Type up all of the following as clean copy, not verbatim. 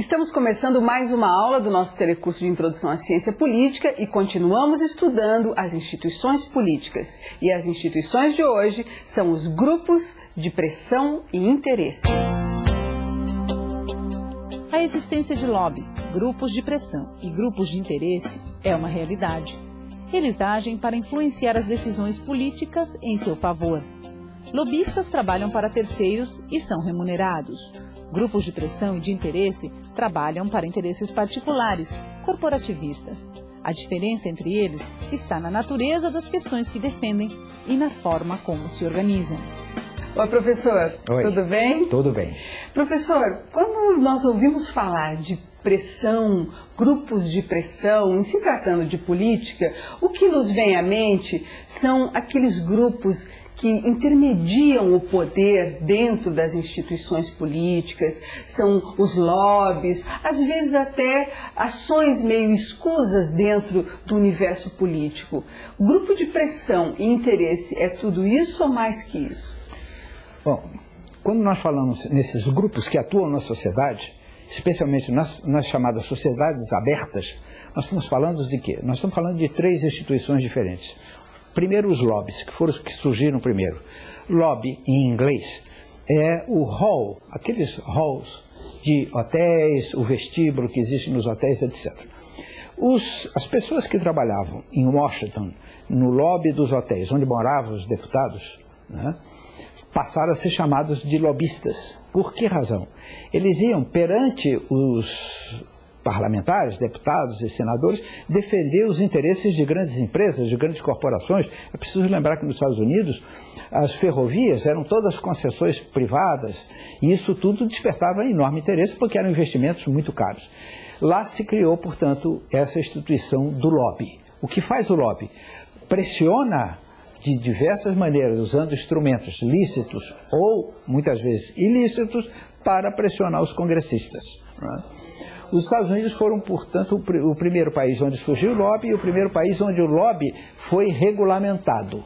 Estamos começando mais uma aula do nosso telecurso de Introdução à Ciência Política e continuamos estudando as instituições políticas. E as instituições de hoje são os grupos de pressão e interesse. A existência de lobbies, grupos de pressão e grupos de interesse é uma realidade. Eles agem para influenciar as decisões políticas em seu favor. Lobistas trabalham para terceiros e são remunerados. Grupos de pressão e de interesse trabalham para interesses particulares, corporativistas. A diferença entre eles está na natureza das questões que defendem e na forma como se organizam. Oi, professor. Oi. Tudo bem? Tudo bem. Professor, quando nós ouvimos falar de pressão, grupos de pressão, em se tratando de política, o que nos vem à mente são aqueles grupos que intermediam o poder dentro das instituições políticas, são os lobbies, às vezes até ações meio escusas dentro do universo político. Grupo de pressão e interesse é tudo isso ou mais que isso? Bom, quando nós falamos nesses grupos que atuam na sociedade, especialmente nas chamadas sociedades abertas, nós estamos falando de quê? Nós estamos falando de três instituições diferentes. Primeiro, os lobbies, que foram os que surgiram primeiro. Lobby, em inglês, é o hall, aqueles halls de hotéis, o vestíbulo que existe nos hotéis, etc. As pessoas que trabalhavam em Washington, no lobby dos hotéis, onde moravam os deputados, né, passaram a ser chamados de lobistas. Por que razão? Eles iam perante os parlamentares, deputados e senadores, defender os interesses de grandes empresas, de grandes corporações. É preciso lembrar que nos Estados Unidos as ferrovias eram todas concessões privadas e isso tudo despertava enorme interesse porque eram investimentos muito caros. Lá se criou, portanto, essa instituição do lobby. O que faz o lobby? Pressiona de diversas maneiras, usando instrumentos lícitos ou, muitas vezes, ilícitos, para pressionar os congressistas, né? Os Estados Unidos foram, portanto, o primeiro país onde surgiu o lobby e o primeiro país onde o lobby foi regulamentado.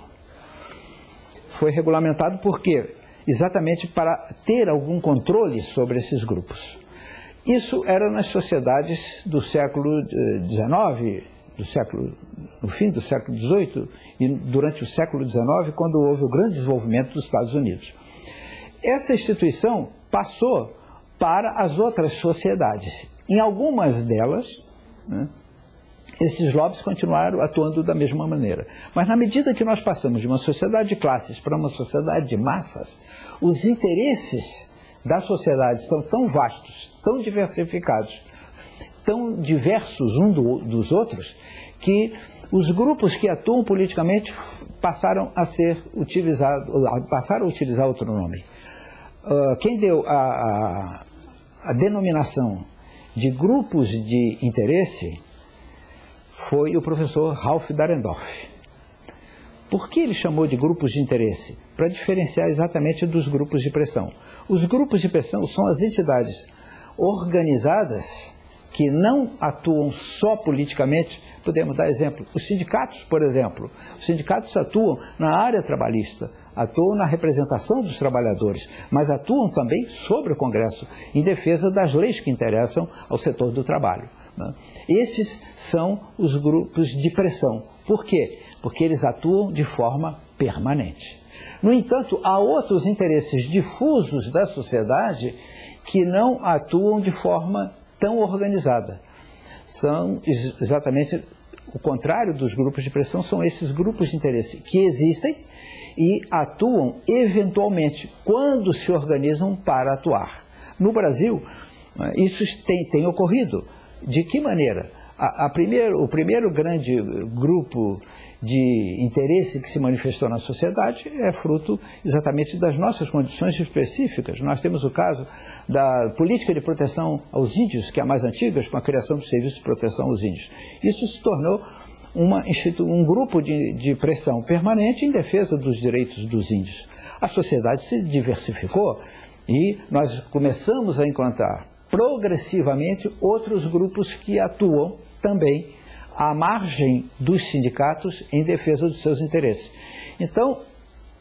Foi regulamentado por quê? Exatamente para ter algum controle sobre esses grupos. Isso era nas sociedades do século XIX, no fim do século XVIII e durante o século XIX, quando houve o grande desenvolvimento dos Estados Unidos. Essa instituição passou para as outras sociedades. Em algumas delas, né, esses lobbies continuaram atuando da mesma maneira. Mas na medida que nós passamos de uma sociedade de classes para uma sociedade de massas, os interesses da sociedade são tão vastos, tão diversificados, tão diversos uns dos outros, que os grupos que atuam politicamente passaram a utilizar outro nome. Quem deu a denominação de grupos de interesse foi o professor Ralph Dahrendorf. Por que ele chamou de grupos de interesse? Para diferenciar exatamente dos grupos de pressão. Os grupos de pressão são as entidades organizadas que não atuam só politicamente. Podemos dar exemplo, os sindicatos, por exemplo. Os sindicatos atuam na área trabalhista, atuam na representação dos trabalhadores, mas atuam também sobre o Congresso, em defesa das leis que interessam ao setor do trabalho, né? Esses são os grupos de pressão. Por quê? Porque eles atuam de forma permanente. No entanto, há outros interesses difusos da sociedade que não atuam de forma tão organizada. São exatamente o contrário dos grupos de pressão, são esses grupos de interesse que existem e atuam eventualmente quando se organizam para atuar. No Brasil, isso tem ocorrido. De que maneira? O primeiro grande grupo de interesse que se manifestou na sociedade é fruto exatamente das nossas condições específicas. Nós temos o caso da política de proteção aos índios, que é a mais antiga, com a criação do Serviço de Proteção aos Índios. Isso se tornou um grupo de pressão permanente em defesa dos direitos dos índios. A sociedade se diversificou e nós começamos a encontrar progressivamente outros grupos que atuam também à margem dos sindicatos em defesa dos seus interesses. Então,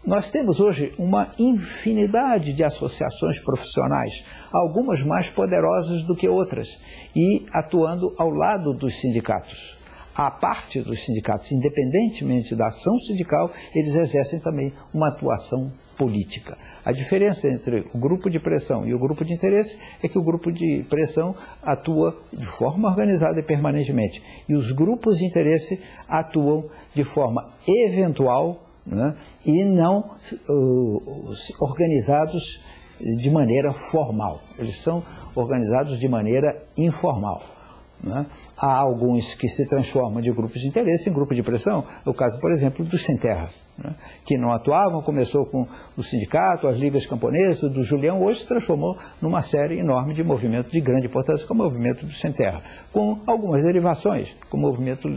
Nós temos hoje uma infinidade de associações profissionais, algumas mais poderosas do que outras, e atuando ao lado dos sindicatos. A parte dos sindicatos, independentemente da ação sindical, eles exercem também uma atuação política. A diferença entre o grupo de pressão e o grupo de interesse é que o grupo de pressão atua de forma organizada e permanentemente, e os grupos de interesse atuam de forma eventual, né, e não organizados de maneira formal. Eles são organizados de maneira informal, né? Há alguns que se transformam de grupos de interesse em grupo de pressão. É o caso, por exemplo, dos Sem Terra, né, que não atuavam, começou com o sindicato, as ligas camponesas, do Julião, hoje se transformou numa série enorme de movimentos de grande importância, como o movimento dos Sem Terra, com algumas derivações, como o movimento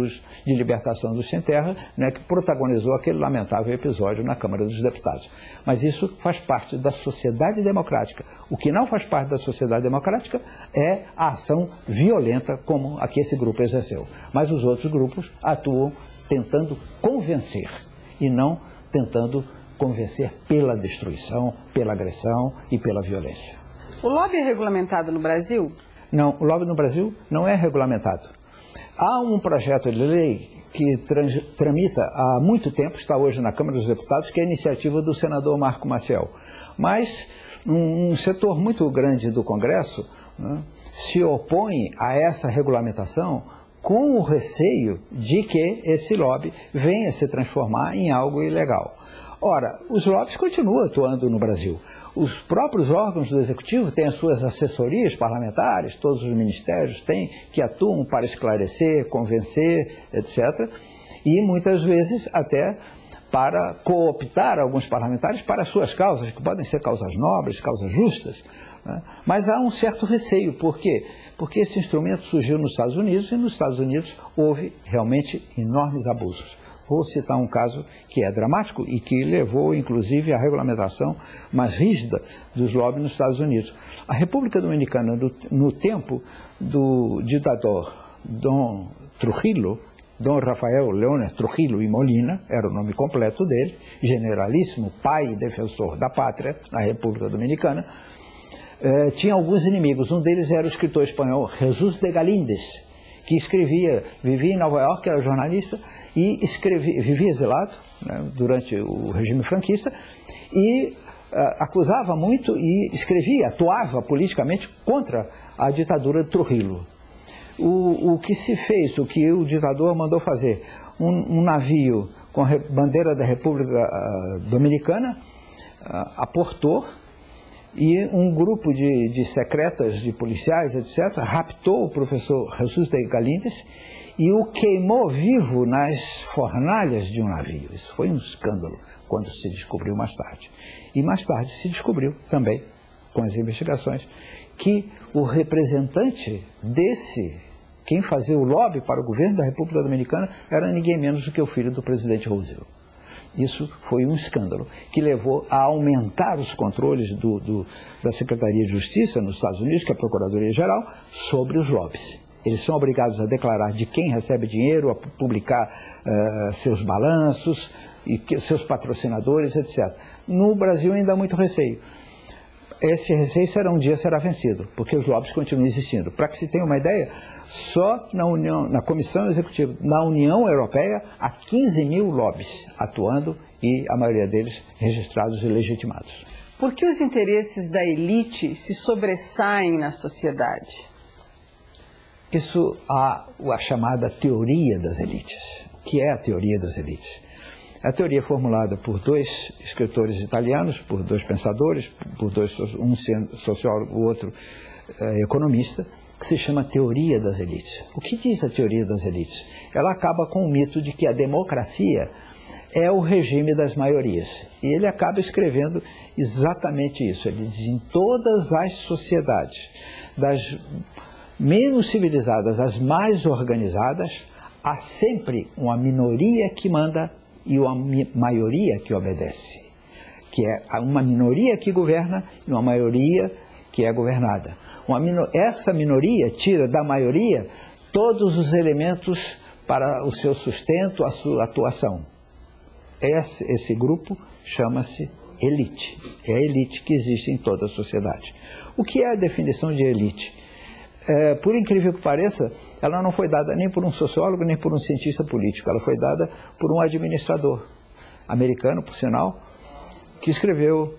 de libertação dos Sem Terra, né, que protagonizou aquele lamentável episódio na Câmara dos Deputados. Mas isso faz parte da sociedade democrática. O que não faz parte da sociedade democrática é a ação violenta como a que esse grupo exerceu. Mas os outros grupos atuam tentando convencer e não tentando convencer pela destruição, pela agressão e pela violência. O lobby é regulamentado no Brasil? Não, o lobby no Brasil não é regulamentado. Há um projeto de lei que tramita há muito tempo, está hoje na Câmara dos Deputados, que é a iniciativa do senador Marco Maciel. Mas um setor muito grande do Congresso, né, se opõe a essa regulamentação com o receio de que esse lobby venha se transformar em algo ilegal. Ora, os lobbies continuam atuando no Brasil. Os próprios órgãos do Executivo têm as suas assessorias parlamentares, todos os ministérios têm, que atuam para esclarecer, convencer, etc. E muitas vezes até para cooptar alguns parlamentares para as suas causas, que podem ser causas nobres, causas justas, né? Mas há um certo receio. Por quê? Porque esse instrumento surgiu nos Estados Unidos e nos Estados Unidos houve realmente enormes abusos. Vou citar um caso que é dramático e que levou, inclusive, à regulamentação mais rígida dos lobbies nos Estados Unidos. A República Dominicana, no tempo do ditador Dom Trujillo, Dom Rafael Leónez Trujillo y Molina, era o nome completo dele, generalíssimo, pai e defensor da pátria na República Dominicana, tinha alguns inimigos. Um deles era o escritor espanhol Jesús de Galíndez, que escrevia, vivia em Nova York, era jornalista, e vivia exilado, né, durante o regime franquista, e acusava muito e escrevia, atuava politicamente contra a ditadura de Trujillo. O que se fez, o que o ditador mandou fazer, um navio com a bandeira da República Dominicana aportou, e um grupo de secretas, de policiais, etc., raptou o professor Jesús de Galíndez e o queimou vivo nas fornalhas de um navio. Isso foi um escândalo quando se descobriu mais tarde. E mais tarde se descobriu também, com as investigações, que o representante quem fazia o lobby para o governo da República Dominicana, era ninguém menos do que o filho do presidente Roosevelt. Isso foi um escândalo que levou a aumentar os controles da Secretaria de Justiça nos Estados Unidos, que é a Procuradoria-Geral, sobre os lobbies. Eles são obrigados a declarar de quem recebe dinheiro, a publicar seus balanços, e seus patrocinadores, etc. No Brasil ainda há muito receio. Esse receio um dia será vencido, porque os lobbies continuam existindo. Para que se tenha uma ideia, só na Comissão Executiva, na União Europeia, há 15 mil lobbies atuando e a maioria deles registrados e legitimados. Por que os interesses da elite se sobressaem na sociedade? Isso há a chamada teoria das elites. O que é a teoria das elites? A teoria é formulada por dois escritores italianos, por dois pensadores, um sociólogo, o outro economista, que se chama teoria das elites. O que diz a teoria das elites? Ela acaba com o mito de que a democracia é o regime das maiorias. E ele acaba escrevendo exatamente isso. Ele diz: em todas as sociedades, das menos civilizadas às mais organizadas, há sempre uma minoria que manda e uma maioria que obedece, que é uma minoria que governa e uma maioria que é governada. Essa minoria tira da maioria todos os elementos para o seu sustento, a sua atuação. Esse grupo chama-se elite. É a elite que existe em toda a sociedade. O que é a definição de elite? Por incrível que pareça, ela não foi dada nem por um sociólogo, nem por um cientista político. Ela foi dada por um administrador americano, por sinal, que escreveu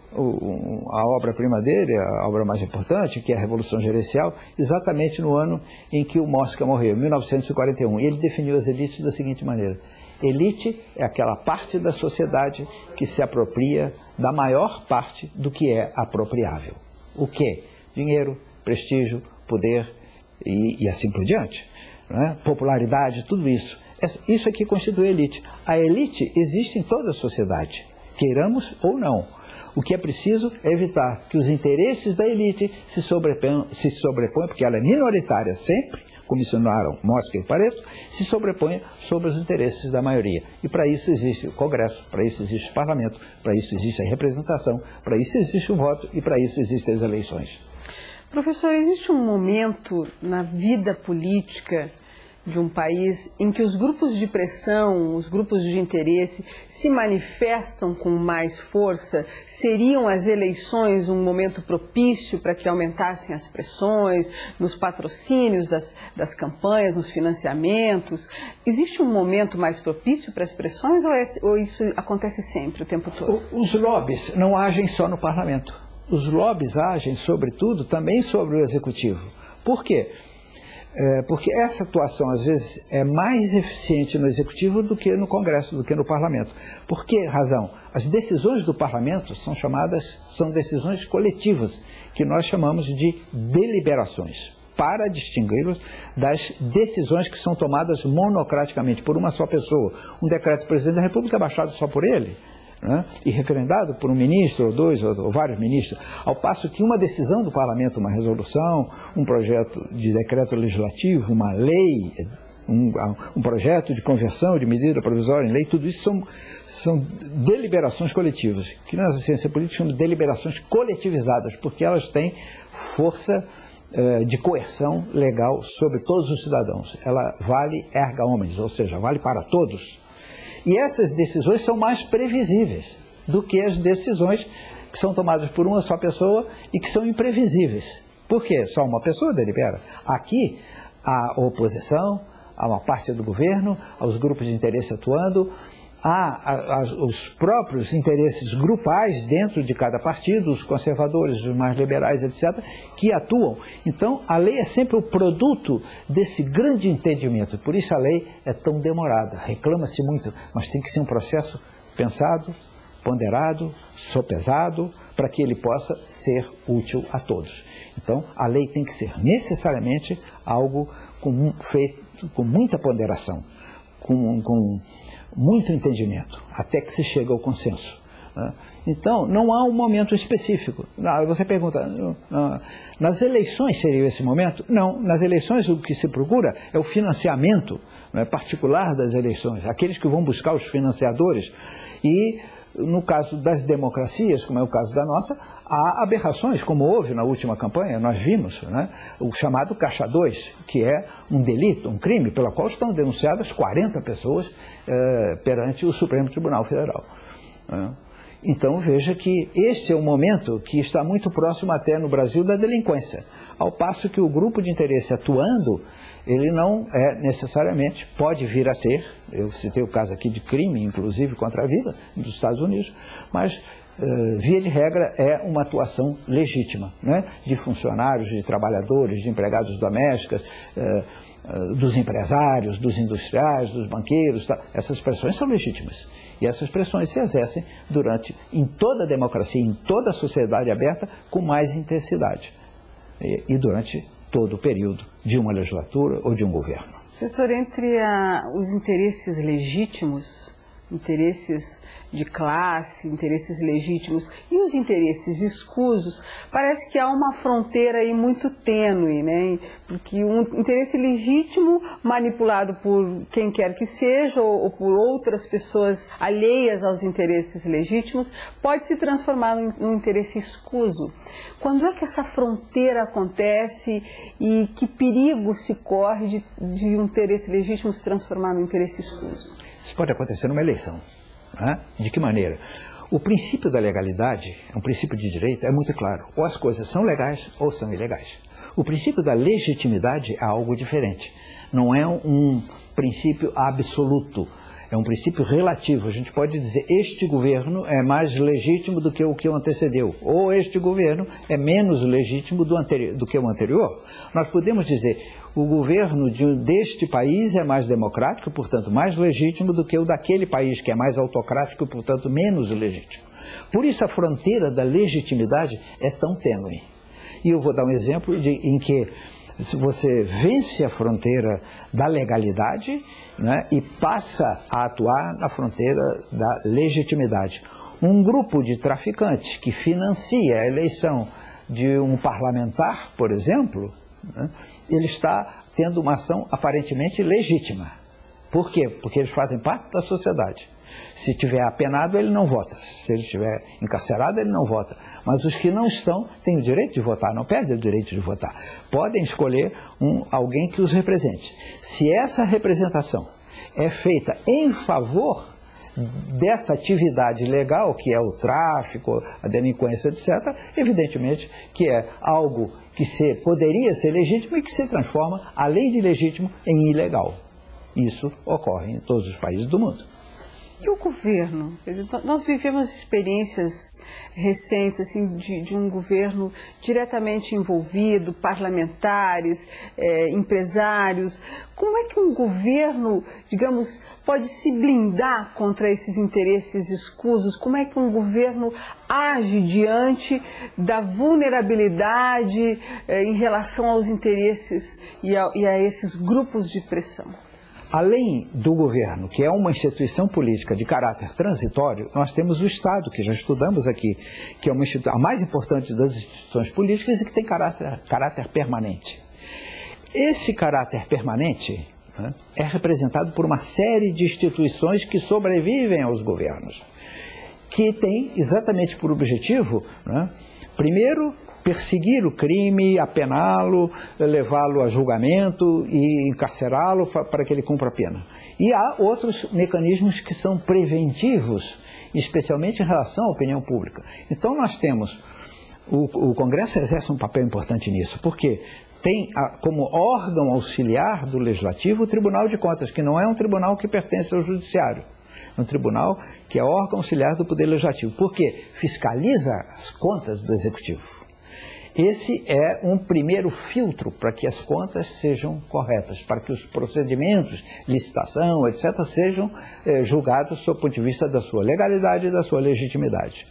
a obra-prima dele, a obra mais importante, que é a Revolução Gerencial, exatamente no ano em que o Mosca morreu, 1941. E ele definiu as elites da seguinte maneira: elite é aquela parte da sociedade que se apropria da maior parte do que é apropriável. O quê? Dinheiro, prestígio, poder e assim por diante, né? Popularidade, tudo isso. Isso aqui constitui a elite. A elite existe em toda a sociedade, queiramos ou não. O que é preciso é evitar que os interesses da elite se sobreponham, porque ela é minoritária sempre, como ensinaram Mosca e Pareto, se sobreponha sobre os interesses da maioria. E para isso existe o Congresso, para isso existe o Parlamento, para isso existe a representação, para isso existe o voto e para isso existem as eleições. Professor, existe um momento na vida política de um país em que os grupos de pressão, os grupos de interesse se manifestam com mais força? Seriam as eleições um momento propício para que aumentassem as pressões nos patrocínios das campanhas, nos financiamentos? Existe um momento mais propício para as pressões ou isso acontece sempre, o tempo todo? Os lobbies não agem só no parlamento. Os lobbies agem, sobretudo, também sobre o executivo. Por quê? Porque essa atuação, às vezes, é mais eficiente no executivo do que no Congresso, do que no parlamento. Por que razão? As decisões do parlamento são decisões coletivas, que nós chamamos de deliberações, para distingui-las das decisões que são tomadas monocraticamente por uma só pessoa. Um decreto do presidente da República é baixado só por ele, né? E referendado por um ministro, ou dois, ou vários ministros, ao passo que uma decisão do parlamento, uma resolução, um projeto de decreto legislativo, uma lei, um projeto de conversão de medida provisória em lei, tudo isso são deliberações coletivas, que na ciência política chamamos de deliberações coletivizadas, porque elas têm força de coerção legal sobre todos os cidadãos. Ela vale erga omnes, ou seja, vale para todos. E essas decisões são mais previsíveis do que as decisões que são tomadas por uma só pessoa e que são imprevisíveis. Por quê? Só uma pessoa delibera. Aqui, a oposição, há uma parte do governo, aos grupos de interesse atuando, há os próprios interesses grupais dentro de cada partido, os conservadores, os mais liberais, etc., que atuam. Então, a lei é sempre o produto desse grande entendimento. Por isso a lei é tão demorada. Reclama-se muito, mas tem que ser um processo pensado, ponderado, sopesado, para que ele possa ser útil a todos. Então, a lei tem que ser necessariamente algo feito com muita ponderação, com muito entendimento, até que se chega ao consenso. Então, não há um momento específico. Você pergunta, nas eleições seria esse momento? Não, nas eleições o que se procura é o financiamento, né, particular das eleições, aqueles que vão buscar os financiadores. E, no caso das democracias, como é o caso da nossa, há aberrações, como houve na última campanha, nós vimos, né, o chamado Caixa 2, que é um delito, um crime, pela qual estão denunciadas 40 pessoas perante o Supremo Tribunal Federal. Então veja que este é um momento que está muito próximo até no Brasil da delinquência, ao passo que o grupo de interesse atuando, ele não é necessariamente, pode vir a ser, eu citei o caso aqui de crime, inclusive contra a vida, dos Estados Unidos, mas via de regra é uma atuação legítima, né? De funcionários, de trabalhadores, de empregados domésticos, dos empresários, dos industriais, dos banqueiros, tá? Essas pressões são legítimas. E essas pressões se exercem em toda a democracia, em toda a sociedade aberta, com mais intensidade. E durante todo o período de uma legislatura ou de um governo. Professor, entre os interesses legítimos, interesses de classe, interesses legítimos e os interesses escusos, parece que há uma fronteira aí muito tênue, né? Porque um interesse legítimo manipulado por quem quer que seja ou por outras pessoas alheias aos interesses legítimos pode se transformar num interesse escuso. Quando é que essa fronteira acontece e que perigo se corre de um interesse legítimo se transformar num interesse escuso? Isso pode acontecer numa eleição. De que maneira? O princípio da legalidade, é um princípio de direito, é muito claro. Ou as coisas são legais ou são ilegais. O princípio da legitimidade é algo diferente. Não é um princípio absoluto, é um princípio relativo. A gente pode dizer, este governo é mais legítimo do que o antecedeu, ou este governo é menos legítimo do que o anterior. Nós podemos dizer, o governo deste país é mais democrático, portanto mais legítimo do que o daquele país, que é mais autocrático, portanto menos legítimo. Por isso a fronteira da legitimidade é tão tênue. E eu vou dar um exemplo em que se você vence a fronteira da legalidade, né, e passa a atuar na fronteira da legitimidade. Um grupo de traficantes que financia a eleição de um parlamentar, por exemplo, né, ele está tendo uma ação aparentemente legítima. Por quê? Porque eles fazem parte da sociedade. Se tiver apenado, ele não vota. Se ele estiver encarcerado, ele não vota. Mas os que não estão têm o direito de votar, não perdem o direito de votar. Podem escolher alguém que os represente. Se essa representação é feita em favor dessa atividade legal, que é o tráfico, a delinquência, etc., evidentemente que é algo que poderia ser legítimo e que se transforma, além de legítimo, em ilegal. Isso ocorre em todos os países do mundo. E o governo? Nós vivemos experiências recentes assim, de um governo diretamente envolvido, parlamentares, empresários. Como é que um governo, digamos, pode se blindar contra esses interesses escusos? Como é que um governo age diante da vulnerabilidade em relação aos interesses e a esses grupos de pressão? Além do governo, que é uma instituição política de caráter transitório, nós temos o Estado, que já estudamos aqui, que é a mais importante das instituições políticas e que tem caráter permanente. Esse caráter permanente, né, é representado por uma série de instituições que sobrevivem aos governos, que tem exatamente por objetivo, né, primeiro, perseguir o crime, apená-lo, levá-lo a julgamento e encarcerá-lo para que ele cumpra a pena. E há outros mecanismos que são preventivos, especialmente em relação à opinião pública. Então nós temos, o Congresso exerce um papel importante nisso, porque tem como órgão auxiliar do Legislativo o Tribunal de Contas, que não é um tribunal que pertence ao Judiciário. É um tribunal que é órgão auxiliar do Poder Legislativo, porque fiscaliza as contas do Executivo. Esse é um primeiro filtro para que as contas sejam corretas, para que os procedimentos, licitação, etc., sejam julgados sob o ponto de vista da sua legalidade e da sua legitimidade.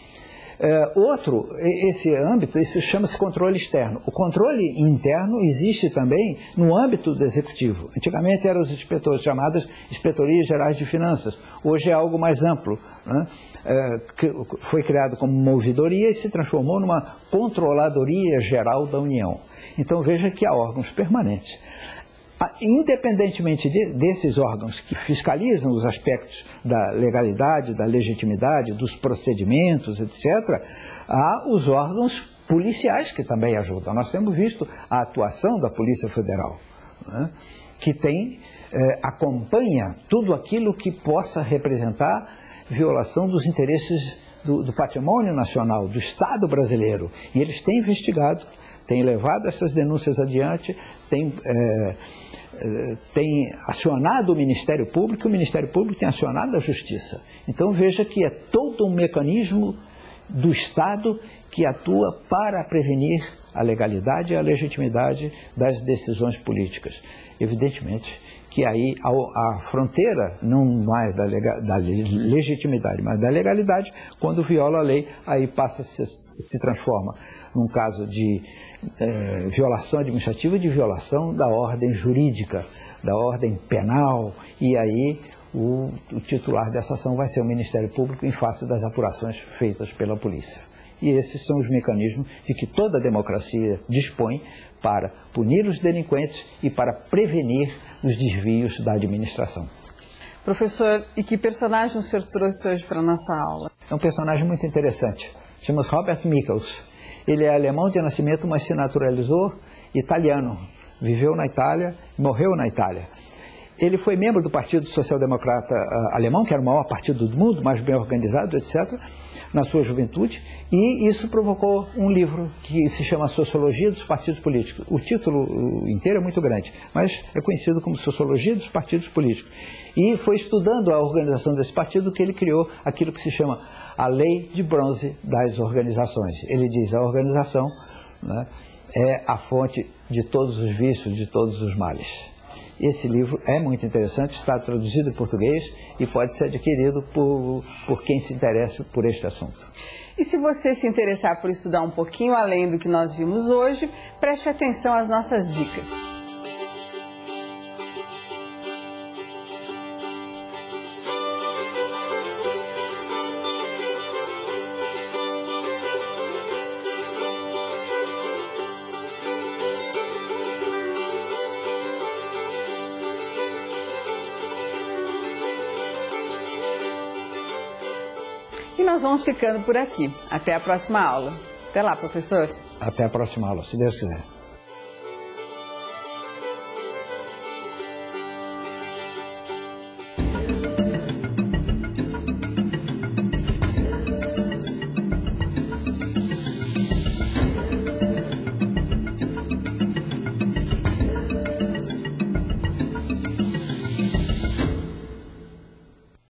Esse âmbito, isso chama-se controle externo. O controle interno existe também no âmbito do Executivo. Antigamente eram os inspetores, chamadas Inspetorias Gerais de Finanças. Hoje é algo mais amplo, né? Que foi criado como uma ouvidoria e se transformou numa controladoria geral da União. Então veja que há órgãos permanentes. Independentemente desses órgãos que fiscalizam os aspectos da legalidade, da legitimidade, dos procedimentos, etc., há os órgãos policiais que também ajudam. Nós temos visto a atuação da Polícia Federal, né, que acompanha tudo aquilo que possa representar violação dos interesses do patrimônio nacional, do Estado brasileiro. E eles têm investigado, têm levado essas denúncias adiante, têm acionado o Ministério Público, e o Ministério Público tem acionado a Justiça. Então veja que é todo um mecanismo do Estado que atua para prevenir a legalidade e a legitimidade das decisões políticas. Evidentemente que aí a fronteira não mais da legitimidade, mas da legalidade, quando viola a lei, aí se transforma num caso de violação administrativa e de violação da ordem jurídica, da ordem penal, e aí o titular dessa ação vai ser o Ministério Público em face das apurações feitas pela polícia. E esses são os mecanismos de que toda democracia dispõe para punir os delinquentes e para prevenir os desvios da administração. Professor, e que personagem o senhor trouxe hoje para a nossa aula? É um personagem muito interessante. Chama-se Robert Michels. Ele é alemão de nascimento, mas se naturalizou italiano. Viveu na Itália, morreu na Itália. Ele foi membro do Partido Social Democrata Alemão, que era o maior partido do mundo, mais bem organizado, etc., na sua juventude, e isso provocou um livro que se chama Sociologia dos Partidos Políticos. O título inteiro é muito grande, mas é conhecido como Sociologia dos Partidos Políticos. E foi estudando a organização desse partido que ele criou aquilo que se chama a Lei de Bronze das Organizações. Ele diz: a organização, né, é a fonte de todos os vícios, de todos os males. Esse livro é muito interessante, está traduzido em português e pode ser adquirido por quem se interessa por este assunto. E se você se interessar por estudar um pouquinho além do que nós vimos hoje, preste atenção às nossas dicas. E nós vamos ficando por aqui. Até a próxima aula. Até lá, professor. Até a próxima aula, se Deus quiser.